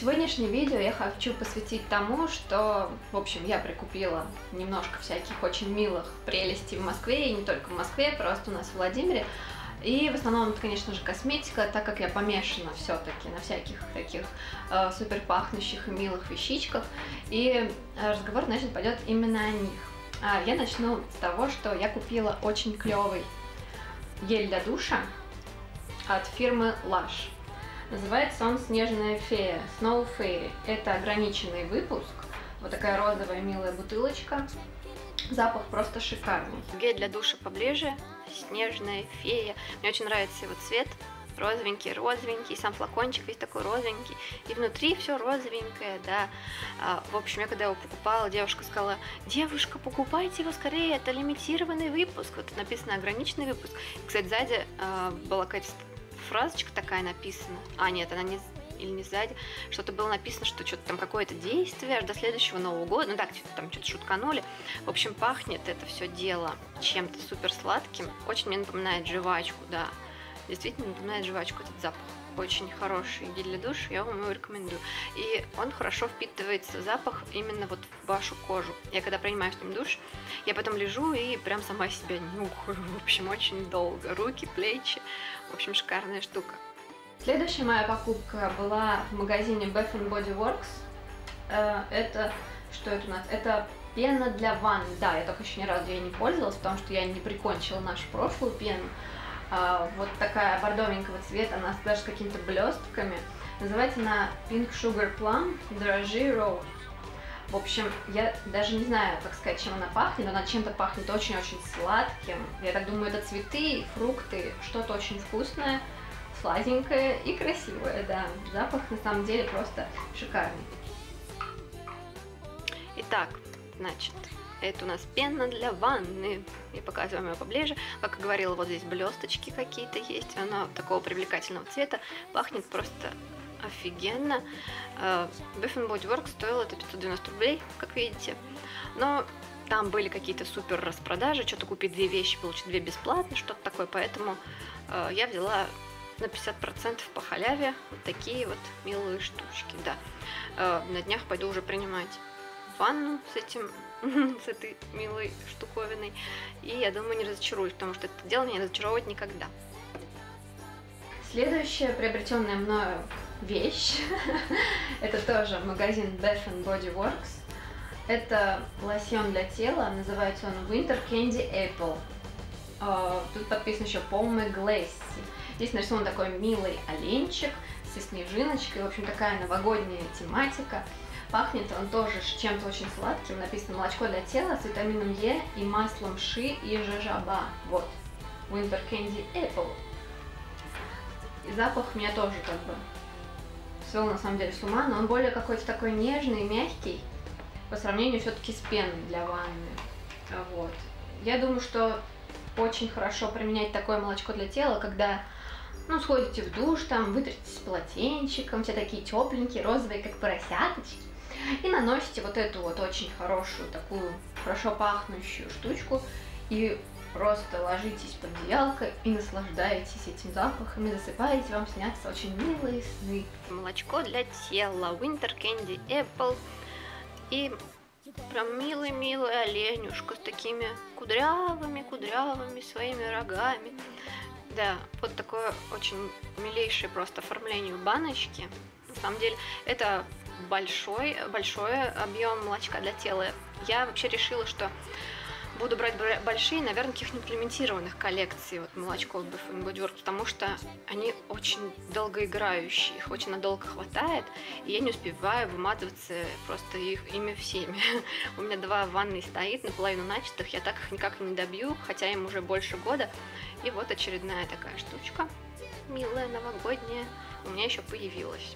Сегодняшнее видео я хочу посвятить тому, что, в общем, я прикупила немножко всяких очень милых прелестей в Москве, и не только в Москве, просто у нас в Владимире. И в основном это, конечно же, косметика, так как я помешана все-таки на всяких таких супер пахнущих и милых вещичках. И разговор, значит, пойдет именно о них. Я начну с того, что я купила очень клевый гель для душа от фирмы Lush. Называется он «Снежная фея», Snow Fairy. Это ограниченный выпуск. Вот такая розовая милая бутылочка. Запах просто шикарный. Гель для душа поближе. «Снежная фея». Мне очень нравится его цвет. Розовенький, сам флакончик весь такой розовенький. И внутри все розовенькое, да. В общем, я когда его покупала, девушка сказала: девушка, покупайте его скорее, это лимитированный выпуск. Вот написано ограниченный выпуск. Кстати, сзади была какая-то фразочка такая написана. Нет, она не... Или не сзади. Что-то было написано, что что-то там какое-то действие аж до следующего Нового года. Ну так, там что-то шутканули. В общем, пахнет это все дело чем-то супер сладким. Очень мне напоминает жвачку, да. Действительно напоминает жвачку этот запах. Очень хороший гель для душа, я вам его рекомендую. И он хорошо впитывается, запах, именно вот в вашу кожу. Я когда принимаю с ним душ, я потом лежу и прям сама себя нюхаю. В общем, очень долго. Руки, плечи. В общем, шикарная штука. Следующая моя покупка была в магазине Bath & Body Works. Это, что это у нас? Это пена для ванны. Да, я только еще ни разу ей не пользовалась, потому что я не прикончила нашу прошлую пену. Вот такая бордовенького цвета, она даже с какими-то блестками. Называется она Pink Sugar Plum Дрожжи Rose. В общем, я даже не знаю, как сказать, чем она пахнет, но она чем-то пахнет очень-очень сладким. Я так думаю, это цветы, фрукты, что-то очень вкусное, сладенькое и красивое, да. Запах на самом деле просто шикарный. Итак, значит, это у нас пена для ванны. Я показываю ее поближе. Как и говорила, вот здесь блесточки какие-то есть. Она такого привлекательного цвета. Пахнет просто офигенно. Bath & Body Works стоило это 590 рублей, как видите. Но там были какие-то супер распродажи. Что-то купить 2 вещи, получить 2 бесплатно, что-то такое. Поэтому я взяла на 50% по халяве вот такие вот милые штучки. Да. На днях пойду уже принимать ванну с этой милой штуковиной. И я думаю, не разочаруюсь, потому что это дело меня не разочаровывать никогда. Следующая приобретенная мною вещь это тоже магазин Bath & Body Works. Это лосьон для тела, называется он Winter Candy Apple. Тут подписан еще Pommy Glacy. Здесь нарисован такой милый оленчик со снежиночкой. В общем, такая новогодняя тематика. Пахнет он тоже чем-то очень сладким. Написано молочко для тела с витамином Е и маслом ши и жожоба. Вот. Winter Candy Apple. И запах меня тоже как бы свел на самом деле с ума, но он более какой-то такой нежный, мягкий, по сравнению все-таки с пеной для ванны. Вот. Я думаю, что очень хорошо применять такое молочко для тела, когда сходите в душ, там, вытритесь полотенчиком, все такие тепленькие, розовые, как поросяточки. И наносите вот эту вот очень хорошую, такую хорошо пахнущую штучку и просто ложитесь под одеялко и наслаждаетесь этим запахом и засыпаете, вам снятся очень милые сны. Молочко для тела, Winter Candy Apple и прям милый-милый оленюшка с такими кудрявыми своими рогами. Да, вот такое очень милейшее просто оформление баночки. На самом деле это большой объем молочка для тела. Я вообще решила, что буду брать большие, наверное, каких-нибудь лимитированных коллекций вот молочко от Bath & Body Works, потому что они очень долгоиграющие, их очень надолго хватает, и я не успеваю выматываться просто ими всеми. У меня 2 в ванной стоит, наполовину начатых, я так их никак не добью, хотя им уже больше года. И вот очередная такая штучка, милая, новогодняя, у меня еще появилась.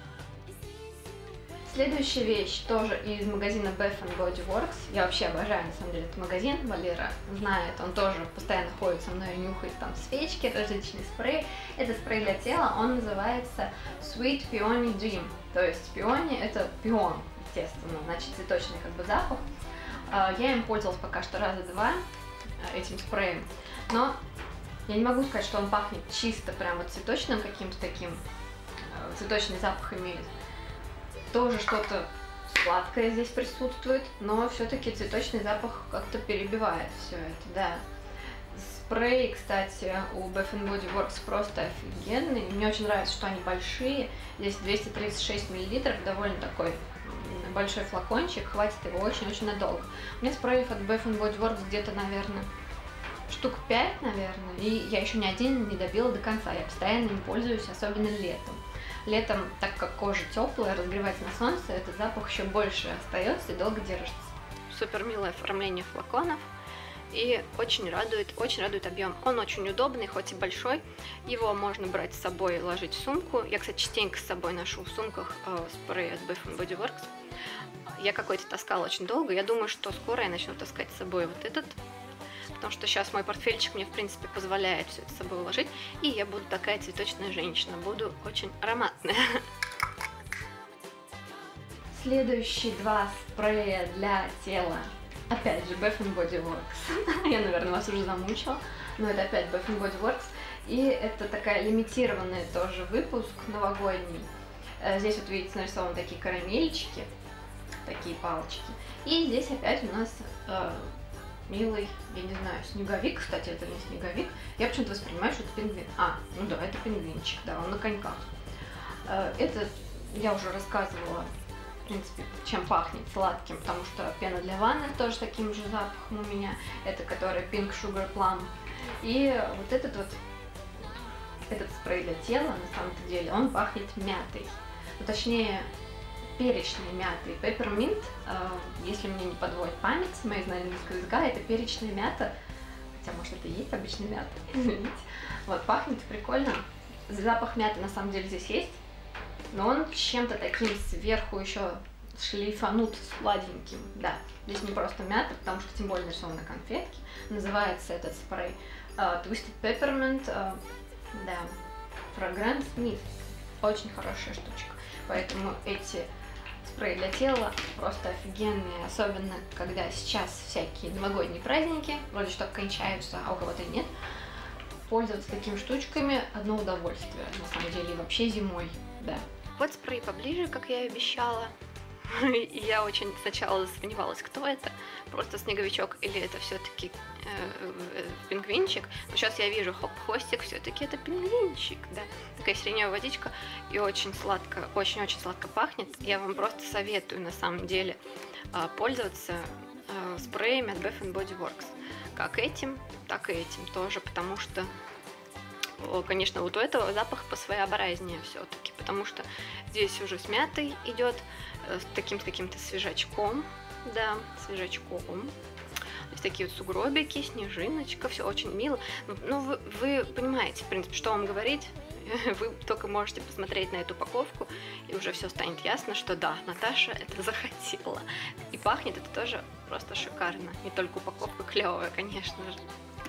Следующая вещь тоже из магазина Bath & Body Works. Я вообще обожаю, на самом деле, этот магазин. Валера знает, он тоже постоянно ходит со мной и нюхает там свечки, различные спреи. Это спрей для тела, он называется Sweet Peony Dream. То есть пиони — это пион, естественно, значит цветочный как бы запах. Я им пользовалась пока что раза 2 этим спреем, но я не могу сказать, что он пахнет чисто прям вот цветочным каким-то таким, цветочный запах имеет. Тоже что-то сладкое здесь присутствует, но все-таки цветочный запах как-то перебивает все это, да. Спрей, кстати, у Bath Body Works просто офигенный. Мне очень нравится, что они большие. Здесь 236 мл, довольно такой большой флакончик, хватит его очень-очень надолго. У меня спреев от Bath Body Works где-то, наверное, штук 5, наверное, и я еще ни один не добила до конца. Я постоянно им пользуюсь, особенно летом. Летом, так как кожа теплая, разогревается на солнце, этот запах еще больше остается и долго держится. Супер милое оформление флаконов. И очень радует объем. Он очень удобный, хоть и большой. Его можно брать с собой, ложить в сумку. Я, кстати, частенько с собой ношу в сумках спрей от Bath Body Works. Я какой-то таскала очень долго. Я думаю, что скоро я начну таскать с собой вот этот. Потому что сейчас мой портфельчик мне, в принципе, позволяет все это с собой уложить. И я буду такая цветочная женщина. Буду очень ароматная. Следующие два спрея для тела. Опять же, Bath Body Works. Я, наверное, вас уже замучила, но это опять Bath Body Works. И это такая лимитированный тоже выпуск новогодний. Здесь вот видите нарисованы такие карамельчики, такие палочки. И здесь опять у нас милый, я не знаю, снеговик. Кстати, это не снеговик. Я почему-то воспринимаю, что это пингвин. Ну да, это пингвинчик, да, он на коньках. Это я уже рассказывала. В принципе, чем пахнет сладким, потому что пена для ванны тоже таким же запахом у меня, это который Pink Sugar Plum. И вот этот спрей для тела, на самом-то деле, он пахнет мятой, ну, точнее, перечной мятой. Peppermint, если мне не подводит память, мои знания английского языка, это перечная мята, хотя, может, это и есть обычная мята, извините. Вот, пахнет прикольно, запах мяты на самом деле здесь есть. Но он чем-то таким сверху еще шлейфанут сладеньким. Да, здесь не просто мята, потому что тем более нарисованы конфетки. Называется этот спрей Twisted Peppermint, да, Fragrance Mist. Очень хорошая штучка. Поэтому эти спреи для тела просто офигенные. Особенно, когда сейчас всякие новогодние праздники, вроде что кончаются, а у кого-то нет. Пользоваться такими штучками одно удовольствие, на самом деле, и вообще зимой, да. Вот спрей поближе, как я и обещала. И я очень сначала засомневалась, кто это, просто снеговичок или это все-таки пингвинчик. Но сейчас я вижу, хоп, хвостик, все-таки это пингвинчик, да. Такая сиреневая водичка и очень сладко, очень-очень сладко пахнет. Я вам просто советую, на самом деле, пользоваться спреями от Bath Body Works. Как этим, так и этим тоже, потому что, конечно, вот у этого запах посвоеобразнее все-таки, потому что здесь уже с мятой идет, с каким-то свежачком, да, свежачком. То есть такие вот сугробики, снежиночка, все очень мило. Ну, вы понимаете, в принципе, что вам говорить. Вы только можете посмотреть на эту упаковку, и уже все станет ясно, что да, Наташа это захотела. И пахнет это тоже просто шикарно. Не только упаковка клевая, конечно же.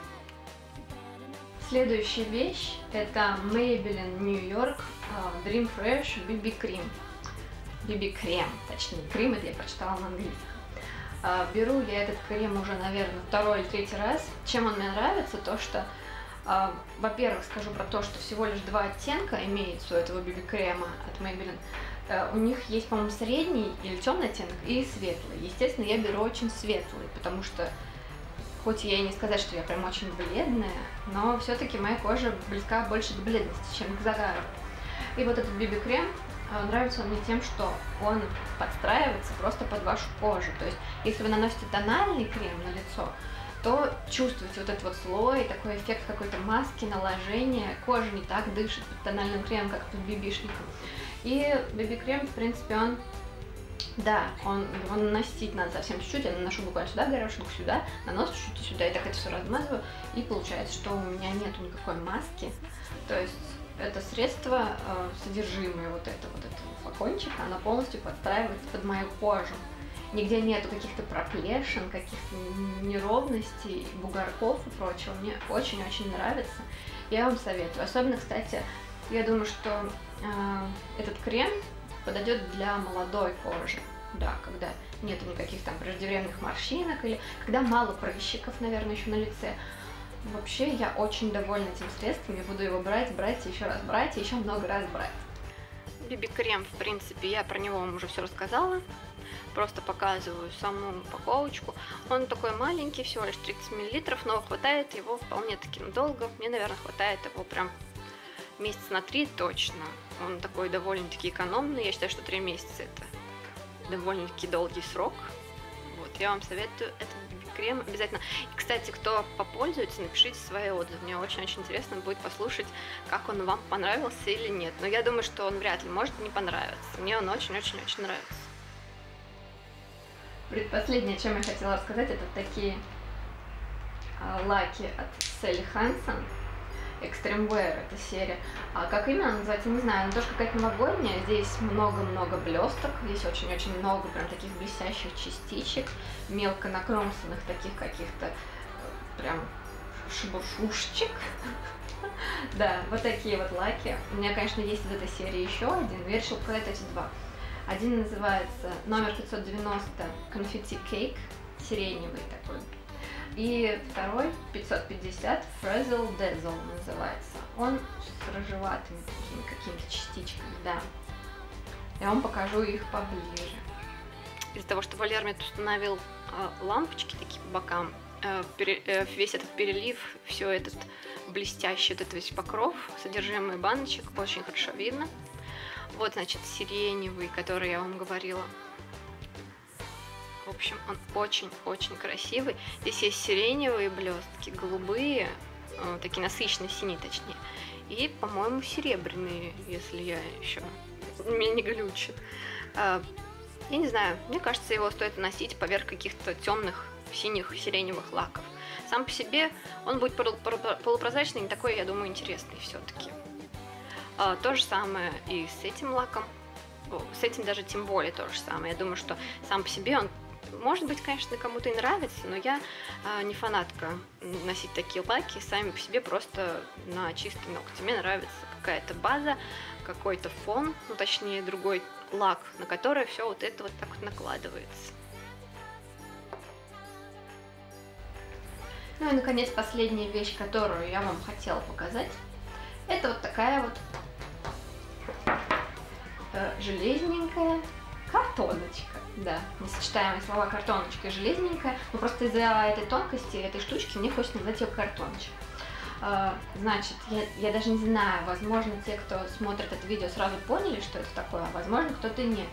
Следующая вещь это Maybelline New York Dream Fresh BB Cream. BB крем, точнее, крем это я прочитала на английском. Беру я этот крем уже, наверное, второй или третий раз. Чем он мне нравится, то что, во-первых, скажу про то, что всего лишь два оттенка имеется у этого BB крема от Maybelline. У них есть, по-моему, средний или темный оттенок и светлый. Естественно, я беру очень светлый, потому что, хоть я и не сказать, что я прям очень бледная, но все-таки моя кожа близка больше к бледности, чем к загару. И вот этот BB крем нравится он мне тем, что он подстраивается просто под вашу кожу. То есть, если вы наносите тональный крем на лицо, то чувствуете вот этот вот слой, такой эффект какой-то маски, наложения. Кожа не так дышит под тональным кремом, как под бибишником. И BB-крем, в принципе, он, да, он наносить надо совсем чуть-чуть. Я наношу буквально сюда горошинку, сюда, наношу чуть-чуть сюда, и так это все размазываю. И получается, что у меня нету никакой маски. То есть это средство, содержимое вот этого флакончика, оно полностью подстраивается под мою кожу. Нигде нету каких-то проплешин, каких-то неровностей, бугорков и прочего. Мне очень-очень нравится. Я вам советую. Особенно, кстати, я думаю, что этот крем подойдет для молодой кожи. Да, когда нету никаких там преждевременных морщинок или когда мало прыщиков, наверное, еще на лице. Вообще, я очень довольна этим средством. Я буду его брать и еще раз брать, и еще много раз брать. BB-крем, в принципе, я про него вам уже все рассказала. Просто показываю саму упаковочку. Он такой маленький, всего лишь 30 мл, но хватает его вполне таки надолго. Мне, наверное, хватает его прям месяца на 3 точно. Он такой довольно-таки экономный. Я считаю, что 3 месяца это довольно-таки долгий срок. Вот, я вам советую этот BB-крем обязательно. И, кстати, кто попользуется, напишите свои отзывы. Мне очень-очень интересно будет послушать, как он вам понравился или нет. Но я думаю, что он вряд ли может не понравиться. Мне он очень-очень-очень нравится. Предпоследнее, о чем я хотела рассказать, это такие лаки от Sally Hansen. Extreme Wear это серия. А как именно она называется, не знаю, она тоже какая-то новогодняя. Здесь много-много блесток, здесь очень-очень много прям таких блестящих частичек, мелко накромсанных таких каких-то прям шебушушечек. Да, вот такие вот лаки. У меня, конечно, есть из этой серии еще один, но я решила показать эти два. Один называется номер 590 Confetti Cake, сиреневый такой. И второй 550 Frazzle Dazzle называется. Он с рыжеватыми такими какими-то частичками, да. Я вам покажу их поближе. Из-за того, что Валер мне установил лампочки такие по бокам, весь этот перелив, все этот блестящий, вот этот весь покров, содержимое баночек очень хорошо видно. Вот, значит, сиреневый, который я вам говорила. В общем, он очень-очень красивый. Здесь есть сиреневые блестки, голубые, такие насыщенные, синие точнее. И, по-моему, серебряные, если я еще меня не глючит. Я не знаю, мне кажется, его стоит носить поверх каких-то темных синих сиреневых лаков. Сам по себе он будет полупрозрачный, не такой, я думаю, интересный все-таки. То же самое и с этим лаком. С этим даже тем более то же самое. Я думаю, что сам по себе он, может быть, конечно, кому-то и нравится, но я не фанатка носить такие лаки сами по себе просто на чистые ногти. Мне нравится какая-то база, какой-то фон, ну точнее другой лак, на который все вот это вот так вот накладывается. Ну и, наконец, последняя вещь, которую я вам хотела показать, это вот такая вот железненькая картоночка. Да, несочетаемые слова картоночка и железненькая. Но просто из-за этой тонкости, этой штучки, мне хочется назвать ее картоночкой. Значит, я даже не знаю, возможно, те, кто смотрит это видео, сразу поняли, что это такое, а возможно, кто-то нет.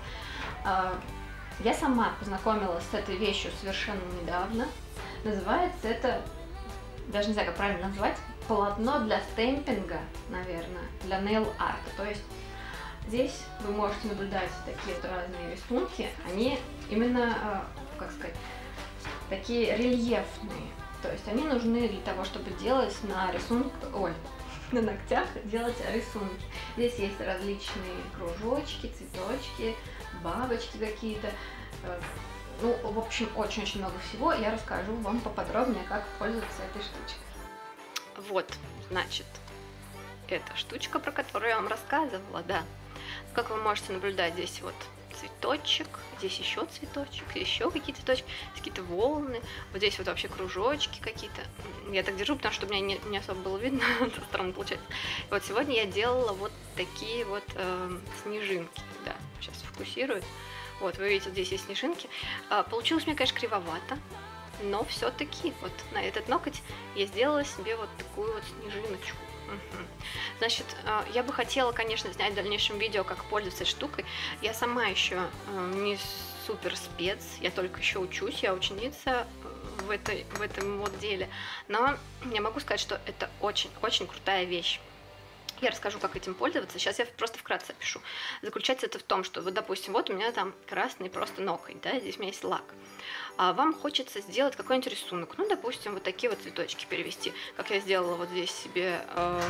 Я сама познакомилась с этой вещью совершенно недавно. Называется это, даже не знаю, как правильно назвать, полотно для стемпинга, наверное, для нейл-арта. То есть здесь вы можете наблюдать такие вот разные рисунки. Они именно, как сказать, такие рельефные. То есть они нужны для того, чтобы делать на рисунках, на ногтях делать рисунки. Здесь есть различные кружочки, цветочки, бабочки какие-то. Ну, в общем, очень-очень много всего. Я расскажу вам поподробнее, как пользоваться этой штучкой. Вот, значит, эта штучка, про которую я вам рассказывала, да. Как вы можете наблюдать, здесь вот цветочек, здесь еще цветочек, еще какие-то цветочки, какие-то волны. Вот здесь вот вообще кружочки какие-то. Я так держу, потому что у меня не особо было видно, это странно получается. И вот сегодня я делала вот такие вот снежинки, да, сейчас фокусирует. Вот, вы видите, здесь есть снежинки. Получилось мне, конечно, кривовато, но все-таки вот на этот ноготь я сделала себе вот такую вот снежиночку. Значит, я бы хотела, конечно, снять в дальнейшем видео, как пользоваться этой штукой. Я сама еще не супер спец, я только еще учусь, я ученица в этом вот деле. Но я могу сказать, что это очень-очень крутая вещь. Я расскажу, как этим пользоваться. Сейчас я просто вкратце опишу. Заключается это в том, что, вот, допустим, вот у меня там красный просто ноготь, да, здесь у меня есть лак. А вам хочется сделать какой-нибудь рисунок. Ну, допустим, вот такие вот цветочки перевести, как я сделала вот здесь себе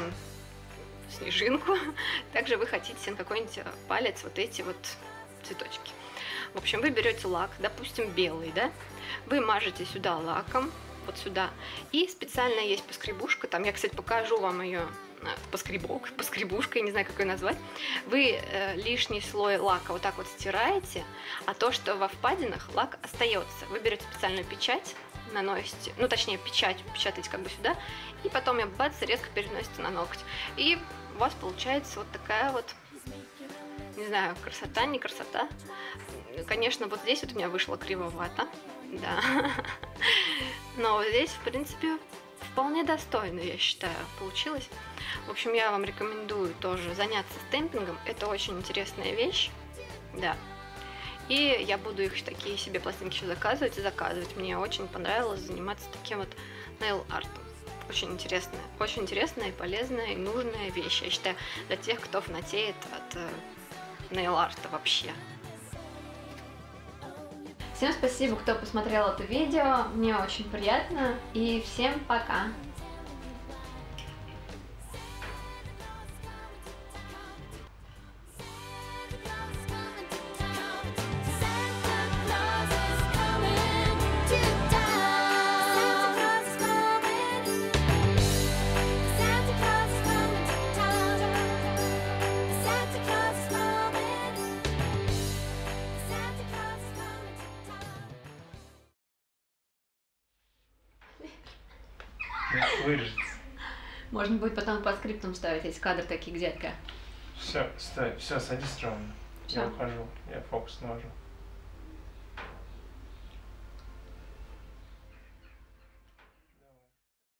снежинку. Также вы хотите на какой-нибудь палец вот эти вот цветочки. В общем, вы берете лак, допустим, белый, да, вы мажете сюда лаком, вот сюда, и специально есть поскребушка, там я, кстати, покажу вам ее, поскребушка, я не знаю, как ее назвать. Вы лишний слой лака вот так вот стираете, а то, что во впадинах, лак остается. Вы берете специальную печать, наносите, ну точнее печать печатаете как бы сюда, и потом ее бац, резко переносите на ноготь. И у вас получается вот такая вот Не знаю, красота, не красота. Конечно, вот здесь вот у меня вышло кривовато, да. Но вот здесь, в принципе, вполне достойно, я считаю, получилось. В общем, я вам рекомендую тоже заняться стемпингом. Это очень интересная вещь, да. И я буду их такие себе пластинки еще заказывать и заказывать. Мне очень понравилось заниматься таким вот нейл-артом. Очень интересная и полезная и нужная вещь, я считаю, для тех, кто фанатеет от нейл-арта вообще. Всем спасибо, кто посмотрел это видео, мне очень приятно, и всем пока! Вырежется. Можно будет потом по скриптам ставить эти кадры такие, где-то. Все, стой, все, садись ровно. Всё. Я ухожу, я фокус навожу.